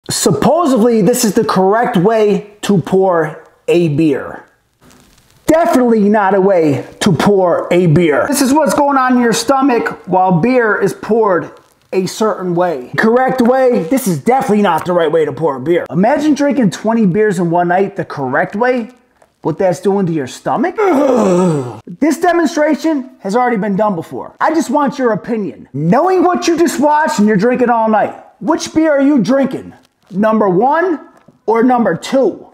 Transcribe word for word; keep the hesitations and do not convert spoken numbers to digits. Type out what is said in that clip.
Supposedly, this is the correct way to pour a beer. Definitely not a way to pour a beer. This is what's going on in your stomach while beer is poured a certain way. Correct way, this is definitely not the right way to pour a beer. Imagine drinking twenty beers in one night the correct way, what that's doing to your stomach. This demonstration has already been done before. I just want your opinion. Knowing what you just watched and you're drinking all night, which beer are you drinking? Number one or number two?